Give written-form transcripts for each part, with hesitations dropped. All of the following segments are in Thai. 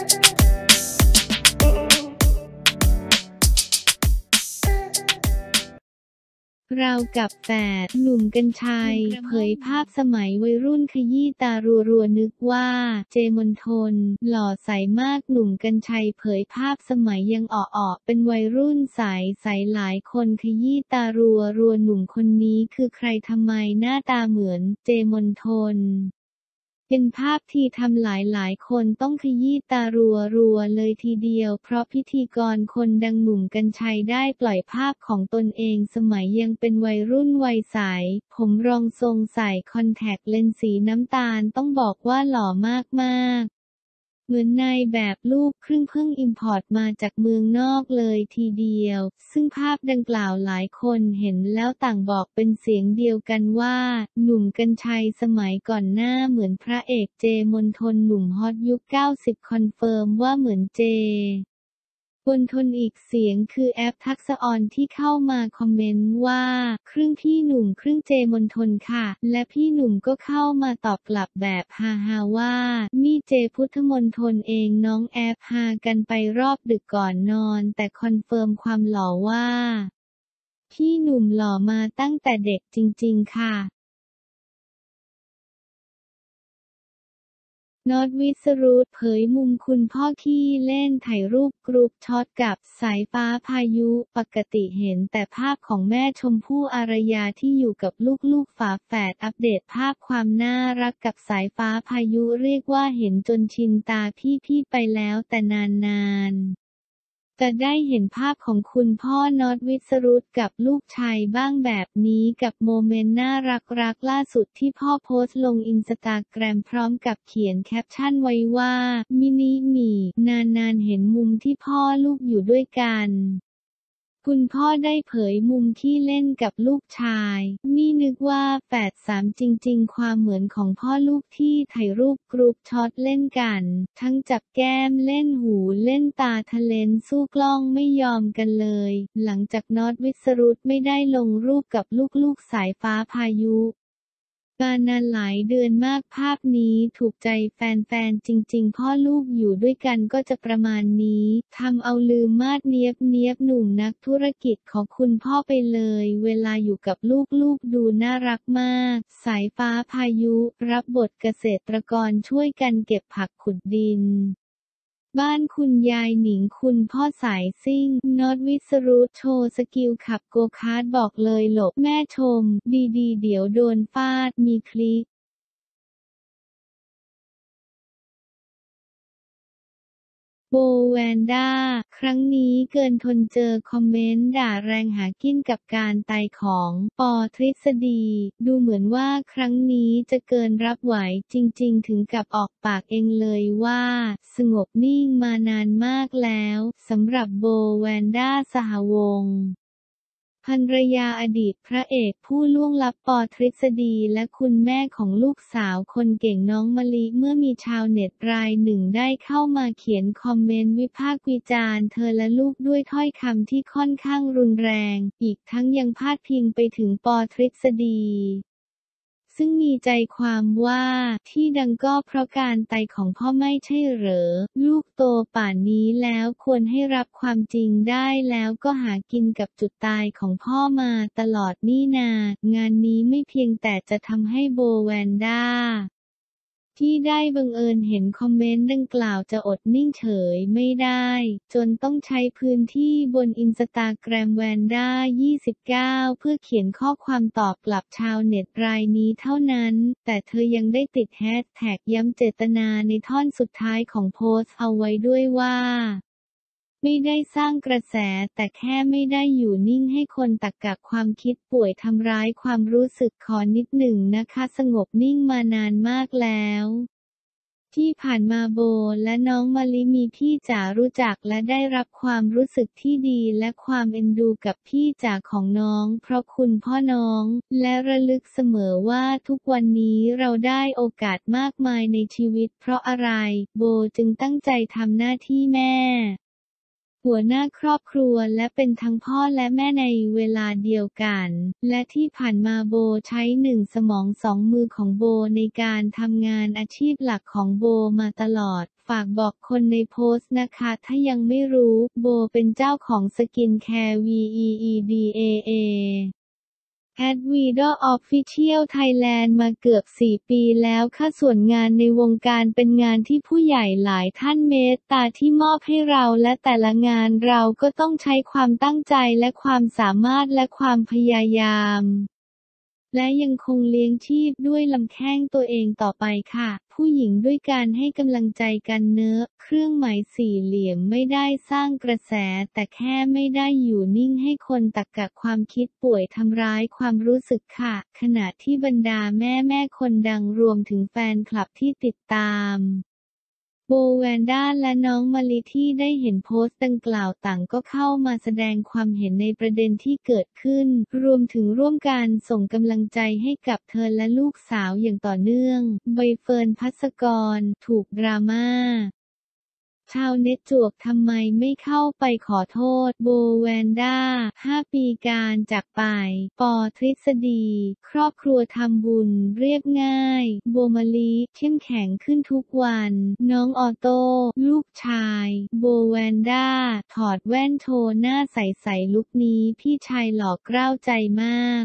ราวกับแฝดหนุ่มกรรชัยเผยภาพสมัยวัยรุ่นขยี้ตารัวๆนึกว่าเจมนทนหล่อใสมากหนุ่มกรรชัยเผยภาพสมัยยังอ่อๆเป็นวัยรุ่นใสหลายคนขยี้ตารัวหนุ่มคนนี้คือใครทำไมหน้าตาเหมือนเจมนทนเป็นภาพที่ทำหลายคนต้องขยี้ตารัวเลยทีเดียวเพราะพิธีกรคนดังหนุ่มกรรชัยได้ปล่อยภาพของตนเองสมัยยังเป็นวัยรุ่นวัยใสผมรองทรงใส่คอนแทคเลนส์สีน้ำตาลต้องบอกว่าหล่อมากเหมือนนายแบบลูกครึ่งเพิ่งอิมพอร์ตมาจากเมืองนอกเลยทีเดียวซึ่งภาพดังกล่าวหลายคนเห็นแล้วต่างบอกเป็นเสียงเดียวกันว่าหนุ่มกรรชัยสมัยก่อนหน้าเหมือนพระเอกเจมนทนหนุ่มฮอตยุค90คอนเฟิร์มว่าเหมือนเจมนทนอีกเสียงคือแอปทักษะออนที่เข้ามาคอมเมนต์ว่าครึ่งพี่หนุ่มครึ่งเจมนทนค่ะและพี่หนุ่มก็เข้ามาตอบกลับแบบฮาว่านี่เจพุทธมนทนเองน้องแอปฮากันไปรอบดึกก่อนนอนแต่คอนเฟิร์มความหล่อว่าพี่หนุ่มหล่อมาตั้งแต่เด็กจริงๆค่ะน็อต วิสรุตเผยมุมคุณพ่อขี้เล่นถ่ายรูปกรุ๊ปช็อตกับสายฟ้าพายุปกติเห็นแต่ภาพของแม่ชมพู่อารยาที่อยู่กับลูกๆฝาแฝดอัปเดตภาพความน่ารักกับสายฟ้าพายุเรียกว่าเห็นจนชินตาพี่ๆไปแล้วแต่นานๆจะได้เห็นภาพของคุณพ่อน็อต วิสรุตกับลูกชายบ้างแบบนี้กับโมเมนต์น่ารักล่าสุดที่พ่อโพสต์ลงอินสตาแกรมพร้อมกับเขียนแคปชั่นไว้ว่ามินิหมี่นานเห็นมุมที่พ่อลูกอยู่ด้วยกันคุณพ่อได้เผยมุมที่เล่นกับลูกชายนี่นึกว่าแฝดสามจริงๆความเหมือนของพ่อลูกที่ถ่ายรูปกรุ๊ปช็อตเล่นกันทั้งจับแก้มเล่นหูเล่นตาทะเลนสู้กล้องไม่ยอมกันเลยหลังจากน็อต วิสรุตไม่ได้ลงรูปกับลูกๆสายฟ้าพายุมานานหลายเดือนมากภาพนี้ถูกใจแฟนๆจริงๆพ่อลูกอยู่ด้วยกันก็จะประมาณนี้ทำเอาลืมมาดเนียบหนุ่มนักธุรกิจของคุณพ่อไปเลยเวลาอยู่กับลูกดูน่ารักมากสายฟ้าพายุรับบทเกษตรกรช่วยกันเก็บผักขุดดินบ้านคุณยายหนิงคุณพ่อสายซิ่งน็อต วิสรุตโชว์สกิลขับโกคาร์ทบอกเลยหลบแม่ชมดีเดี๋ยวโดนฟาดมีคลิปโบแวนด้าครั้งนี้เกินทนเจอคอมเมนต์ด่าแรงหากินกับการตายของปอทฤษฎีดูเหมือนว่าครั้งนี้จะเกินรับไหวจริงๆถึงกับออกปากเองเลยว่าสงบนิ่งมานานมากแล้วสำหรับโบแวนด้าสหวงศ์ภรรยาอดีตพระเอกผู้ล่วงลับปอทฤษฎีและคุณแม่ของลูกสาวคนเก่งน้องมะลิเมื่อมีชาวเน็ตรายหนึ่งได้เข้ามาเขียนคอมเมนต์วิพากษ์วิจารณ์เธอและลูกด้วยถ้อยคำที่ค่อนข้างรุนแรงอีกทั้งยังพาดพิงไปถึงปอทฤษฎีซึ่งมีใจความว่าที่ดังก็เพราะการตายของพ่อไม่ใช่เหรอลูกโตป่านนี้แล้วควรให้รับความจริงได้แล้วก็หากินกับจุดตายของพ่อมาตลอดนี่นางานนี้ไม่เพียงแต่จะทำให้โบแวนด้าที่ได้บังเอิญเห็นคอมเมนต์ดังกล่าวจะอดนิ่งเฉยไม่ได้จนต้องใช้พื้นที่บนอินสตาแกรมแวนด้า29เพื่อเขียนข้อความตอบกลับชาวเน็ตรายนี้เท่านั้นแต่เธอยังได้ติดแฮชแท็กย้ำเจตนาในท่อนสุดท้ายของโพสต์เอาไว้ด้วยว่าไม่ได้สร้างกระแสแต่แค่ไม่ได้อยู่นิ่งให้คนตะกักความคิดป่วยทำร้ายความรู้สึกขอนิดหนึ่งนะคะสงบนิ่งมานานมากแล้วที่ผ่านมาโบและน้องมะลิมีพี่จ๋ารู้จักและได้รับความรู้สึกที่ดีและความเอ็นดูกับพี่จ๋าของน้องเพราะคุณพ่อน้องและระลึกเสมอว่าทุกวันนี้เราได้โอกาสมากมายในชีวิตเพราะอะไรโบจึงตั้งใจทำหน้าที่แม่หัวหน้าครอบครัวและเป็นทั้งพ่อและแม่ในเวลาเดียวกันและที่ผ่านมาโบใช้1 สมอง2 มือของโบในการทำงานอาชีพหลักของโบมาตลอดฝากบอกคนในโพสต์นะคะถ้ายังไม่รู้โบเป็นเจ้าของสกินแคร์ VEEDAA Advidor Official Thailand มาเกือบ 4 ปีแล้วค่ะส่วนงานในวงการเป็นงานที่ผู้ใหญ่หลายท่านเมตตาที่มอบให้เราและแต่ละงานเราก็ต้องใช้ความตั้งใจและความสามารถและความพยายามและยังคงเลี้ยงชีพด้วยลำแข้งตัวเองต่อไปค่ะผู้หญิงด้วยการให้กำลังใจกันเนอะเครื่องหมายสี่เหลี่ยมไม่ได้สร้างกระแสแต่แค่ไม่ได้อยู่นิ่งให้คนตรรกะความคิดป่วยทำร้ายความรู้สึกค่ะขณะที่บรรดาแม่คนดังรวมถึงแฟนคลับที่ติดตามโบแวนด้าและน้องมะลิที่ได้เห็นโพสต์ดังกล่าวต่างก็เข้ามาแสดงความเห็นในประเด็นที่เกิดขึ้นรวมถึงร่วมกันส่งกำลังใจให้กับเธอและลูกสาวอย่างต่อเนื่องใบเฟิร์น ภัสกรถูกดราม่าชาวเน็ตจวกทำไมไม่เข้าไปขอโทษโบแวนด้า5 ปีการจากไปปอทฤษฎีครอบครัวทำบุญเรียบง่ายโบมะลิเข้มแข็งขึ้นทุกวันน้องออโต้ลูกชายโบแวนด้าถอดแว่นโชว์หน้าใสๆลุคนี้พี่ชายหล่อเกร้าใจมาก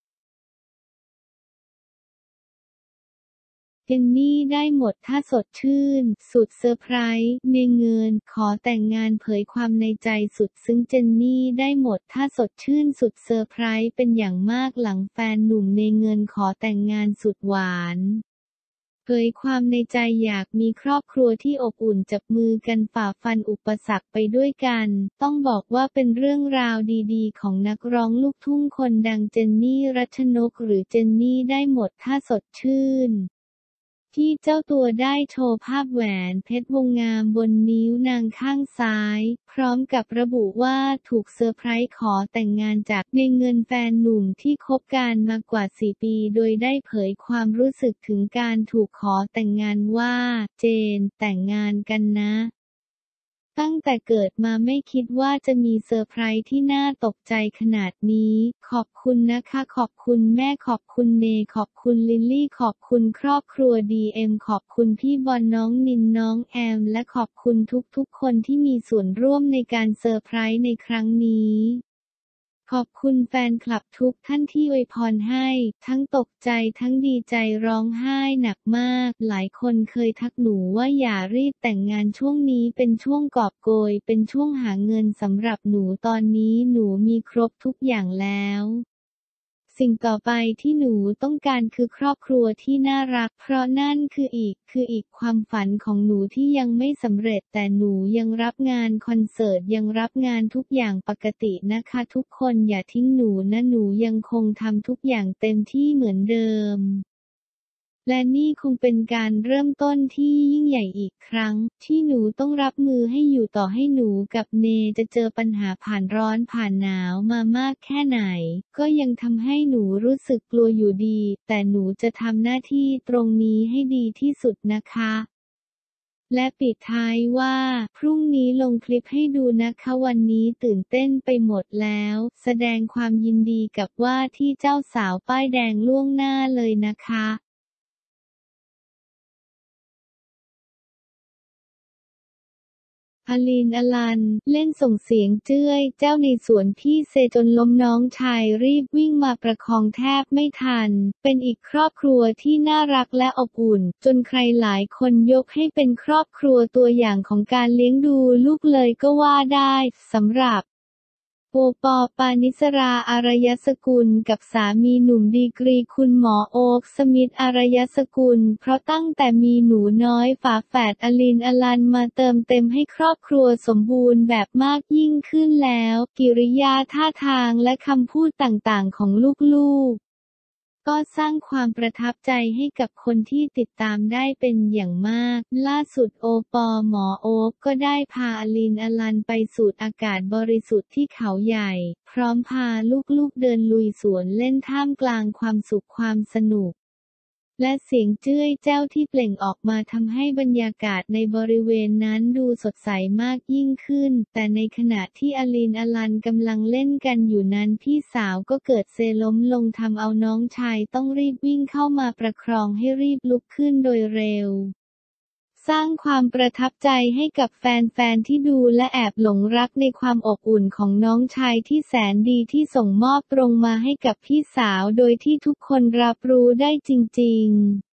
เจนนี่ได้หมดถ้าสดชื่นสุดเซอร์ไพรส์เมเงินขอแต่งงานเผยความในใจสุดซึ้งเจนนี่ได้หมดถ้าสดชื่นสุดเซอร์ไพรส์เป็นอย่างมากหลังแฟนหนุ่มเมเงินขอแต่งงานสุดหวานเผยความในใจอยากมีครอบครัวที่อบอุ่นจับมือกันฝ่าฟันอุปสรรคไปด้วยกันต้องบอกว่าเป็นเรื่องราวดีๆของนักร้องลูกทุ่งคนดังเจนนี่รัชนกหรือเจนนี่ได้หมดถ้าสดชื่นที่เจ้าตัวได้โชว์ภาพแหวนเพชรวงงามบนนิ้วนางข้างซ้ายพร้อมกับระบุว่าถูกเซอร์ไพรส์ขอแต่งงานจากในเงินแฟนหนุ่มที่คบกันมากว่า 4 ปีโดยได้เผยความรู้สึกถึงการถูกขอแต่งงานว่าเจนแต่งงานกันนะตั้งแต่เกิดมาไม่คิดว่าจะมีเซอร์ไพรส์ที่น่าตกใจขนาดนี้ขอบคุณนะคะขอบคุณแม่ขอบคุณเนขอบคุณลิลลี่ขอบคุณครอบครัวDMขอบคุณพี่บอลน้องนินน้องแอมและขอบคุณทุกๆคนที่มีส่วนร่วมในการเซอร์ไพรส์ในครั้งนี้ขอบคุณแฟนคลับทุกท่านที่อวยพรให้ทั้งตกใจทั้งดีใจร้องไห้หนักมากหลายคนเคยทักหนูว่าอย่ารีบแต่งงานช่วงนี้เป็นช่วงกอบโกยเป็นช่วงหาเงินสำหรับหนูตอนนี้หนูมีครบทุกอย่างแล้วสิ่งต่อไปที่หนูต้องการคือครอบครัวที่น่ารักเพราะนั่นคืออีกความฝันของหนูที่ยังไม่สำเร็จแต่หนูยังรับงานคอนเสิร์ตยังรับงานทุกอย่างปกตินะคะทุกคนอย่าทิ้งหนูนะหนูยังคงทำทุกอย่างเต็มที่เหมือนเดิมและนี่คงเป็นการเริ่มต้นที่ยิ่งใหญ่อีกครั้งที่หนูต้องรับมือให้อยู่ต่อให้หนูกับเนจะเจอปัญหาผ่านร้อนผ่านหนาวมามากแค่ไหนก็ยังทำให้หนูรู้สึกกลัวอยู่ดีแต่หนูจะทำหน้าที่ตรงนี้ให้ดีที่สุดนะคะและปิดท้ายว่าพรุ่งนี้ลงคลิปให้ดูนะคะวันนี้ตื่นเต้นไปหมดแล้วแสดงความยินดีกับว่าที่เจ้าสาวป้ายแดงล่วงหน้าเลยนะคะอลิน อลัน เล่นส่งเสียงเจ้ยแจ้วในสวนพี่เซจนล้มน้องชายรีบวิ่งมาประคองแทบไม่ทัน เป็นอีกครอบครัวที่น่ารักและอบอุ่น จนใครหลายคนยกให้เป็นครอบครัวตัวอย่างของการเลี้ยงดูลูกเลยก็ว่าได้สำหรับโอปอล์ ปานิสรา อารยสกุลกับสามีหนุ่มดีกรีคุณหมอโอ๊ค สมิธ อารยสกุลเพราะตั้งแต่มีหนูน้อยฝาแฝดอลิน อลันมาเติมเต็มให้ครอบครัวสมบูรณ์แบบมากยิ่งขึ้นแล้วกิริยาท่าทางและคำพูดต่างๆของลูกๆก็สร้างความประทับใจให้กับคนที่ติดตามได้เป็นอย่างมากล่าสุดโอปอหมอโอ๊คก็ได้พาอลิน อลันไปสูดอากาศบริสุทธิ์ที่เขาใหญ่พร้อมพาลูกๆเดินลุยสวนเล่นท่ามกลางความสุขความสนุกและเสียงเจ้ยแจ้วที่เปล่งออกมาทำให้บรรยากาศในบริเวณนั้นดูสดใสมากยิ่งขึ้นแต่ในขณะที่อลิน อลันกำลังเล่นกันอยู่นั้นพี่สาวก็เกิดเซล้มลงทำเอาน้องชายต้องรีบวิ่งเข้ามาประคองให้รีบลุกขึ้นโดยเร็วสร้างความประทับใจให้กับแฟนๆที่ดูและแอบหลงรักในความอบอุ่นของน้องชายที่แสนดีที่ส่งมอบตรงมาให้กับพี่สาวโดยที่ทุกคนรับรู้ได้จริงๆ